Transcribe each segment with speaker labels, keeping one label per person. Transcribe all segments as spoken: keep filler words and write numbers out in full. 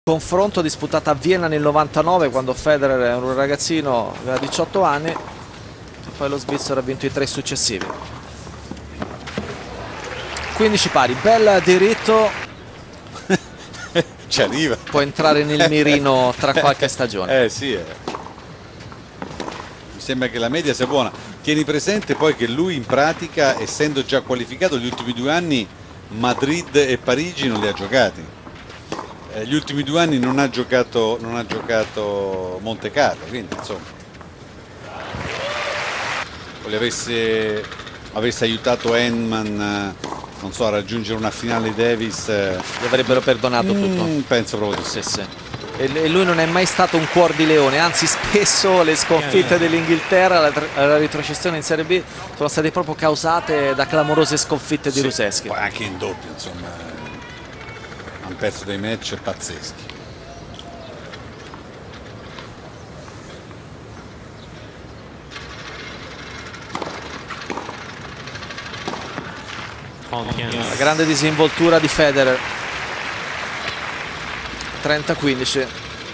Speaker 1: Confronto disputato a Vienna nel novantanove, quando Federer era un ragazzino, aveva diciotto anni, e poi lo svizzero ha vinto i tre successivi. quindici pari, bel diritto,
Speaker 2: ci arriva,
Speaker 1: può entrare nel mirino tra qualche stagione.
Speaker 2: Eh sì, eh. Mi sembra che la media sia buona. Tieni presente poi che lui in pratica, essendo già qualificato, gli ultimi due anni Madrid e Parigi non li ha giocati. Gli ultimi due anni non ha giocato, non ha giocato Monte Carlo, quindi insomma, o le avesse, avesse aiutato Henman, non so, a raggiungere una finale Davis,
Speaker 1: gli avrebbero perdonato
Speaker 2: mm,
Speaker 1: tutto.
Speaker 2: Penso proprio di
Speaker 1: sì. sì, sì. E lui non è mai stato un cuor di leone, anzi spesso le sconfitte dell'Inghilterra alla retrocessione in Serie B sono state proprio causate da clamorose sconfitte di
Speaker 2: sì,
Speaker 1: Ruseschi.
Speaker 2: Poi anche in doppio, insomma, hanno perso dei match pazzeschi.
Speaker 1: La grande disinvoltura di Federer. trenta a quindici.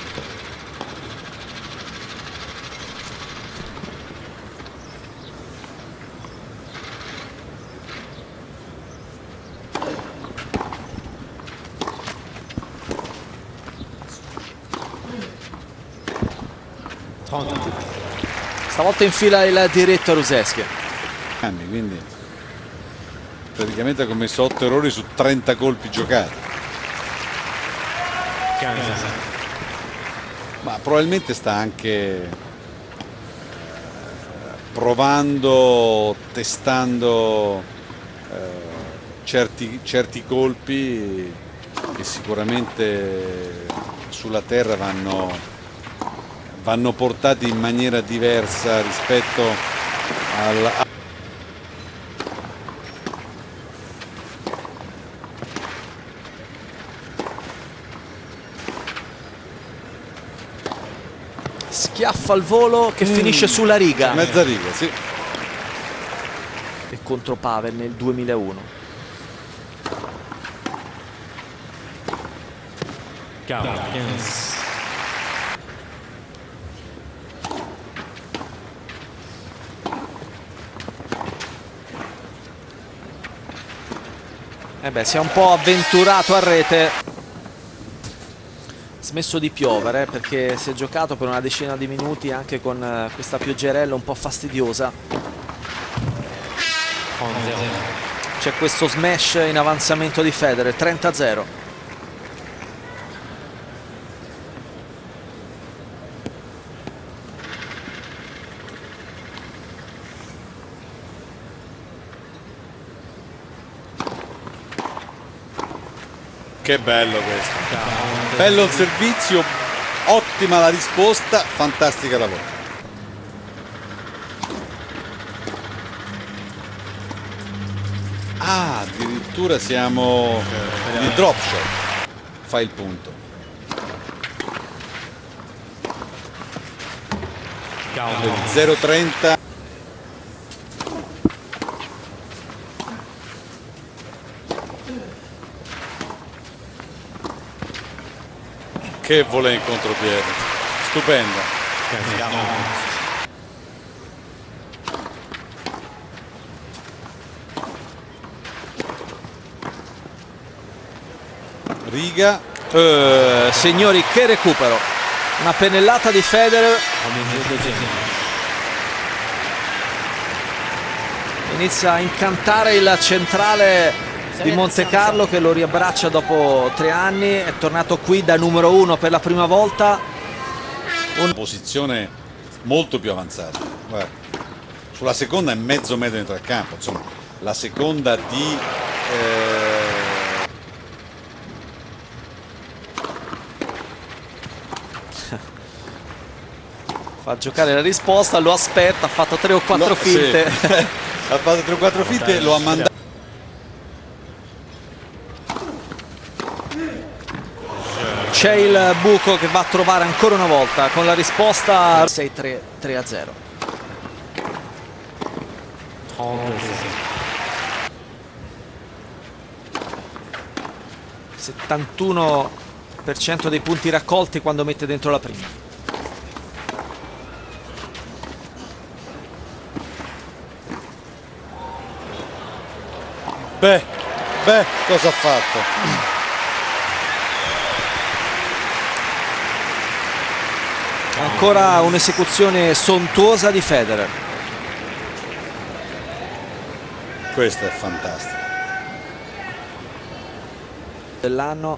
Speaker 1: Stavolta infila il diretto a Ruseschi.
Speaker 2: Quindi praticamente ha commesso otto errori su trenta colpi giocati. Ma probabilmente sta anche provando, testando eh, certi, certi colpi che sicuramente sulla terra vanno, vanno portati in maniera diversa rispetto al...
Speaker 1: Schiaffa al volo che mm. finisce sulla riga.
Speaker 2: Mezza riga, sì.
Speaker 1: E contro Pavel nel duemilauno. Eh beh, si è un po' avventurato a rete. Smesso di piovere, eh, perché si è giocato per una decina di minuti anche con eh, questa pioggerella un po' fastidiosa. C'è questo smash in avanzamento di Federer, trenta a zero.
Speaker 2: Che bello questo. Bello il servizio, ottima la risposta, fantastica la volta. Ah, addirittura siamo di drop shot. Fai il punto. zero trenta. Che voler in contropiede, stupenda. Riga,
Speaker 1: eh, signori, che recupero, una pennellata di Federer. Inizia a incantare il centrale di Monte Carlo, che lo riabbraccia dopo tre anni, è tornato qui da numero uno per la prima volta.
Speaker 2: Una posizione molto più avanzata. Guarda, sulla seconda è mezzo metro dentro al campo, insomma, la seconda di eh...
Speaker 1: fa giocare la risposta, lo aspetta, ha fatto tre o quattro
Speaker 2: no,
Speaker 1: finte.
Speaker 2: Sì. Ha fatto tre o quattro finte, lo ha mandato.
Speaker 1: C'è il buco che va a trovare ancora una volta con la risposta. Sei tre a zero. settantuno per cento dei punti raccolti quando mette dentro la prima.
Speaker 2: Beh, beh, cosa ha fatto?
Speaker 1: Ancora un'esecuzione sontuosa di Federer.
Speaker 2: Questo è fantastico.
Speaker 1: Dell'anno.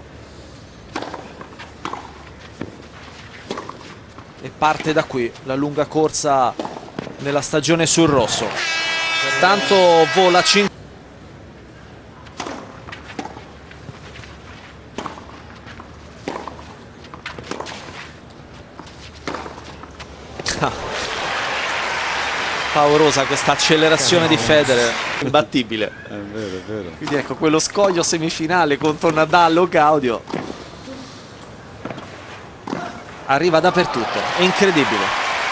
Speaker 1: E parte da qui la lunga corsa nella stagione sul rosso. Tanto vola cinque. Paurosa questa accelerazione di Federer, imbattibile.
Speaker 2: È vero, è vero.
Speaker 1: Quindi ecco, quello scoglio semifinale contro Nadal o Gaudio arriva dappertutto, è incredibile.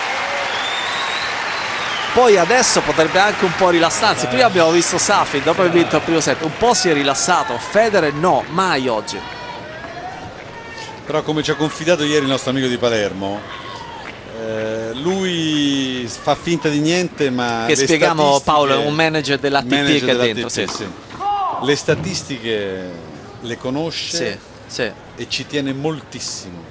Speaker 1: Poi adesso potrebbe anche un po' rilassarsi. Prima abbiamo visto Safin, dopo aver vinto il primo set, un po' si è rilassato. Federer no, mai oggi.
Speaker 2: Però come ci ha confidato ieri il nostro amico di Palermo, eh, lui fa finta di niente, ma
Speaker 1: che spieghiamo, Paolo, è un manager dell'A T P
Speaker 2: manager
Speaker 1: che è
Speaker 2: della
Speaker 1: dentro,
Speaker 2: T P,
Speaker 1: sì.
Speaker 2: sì. Le statistiche le conosce,
Speaker 1: Sì, sì.
Speaker 2: e ci tiene moltissimo.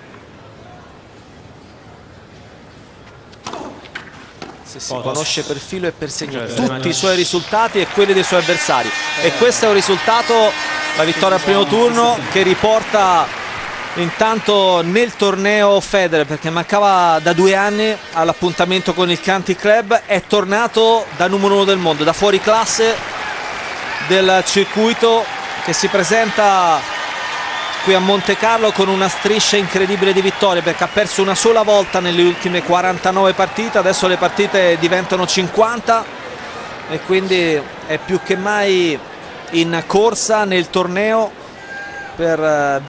Speaker 1: Sì, sì, conosce per filo e per segno tutti i suoi risultati e quelli dei suoi avversari, e questo è un risultato, la vittoria al primo turno, che riporta intanto nel torneo Federer, perché mancava da due anni all'appuntamento con il Country Club. È tornato da numero uno del mondo, da fuori classe del circuito, che si presenta qui a Monte Carlo con una striscia incredibile di vittorie, perché ha perso una sola volta nelle ultime quarantanove partite. Adesso le partite diventano cinquanta e quindi è più che mai in corsa nel torneo per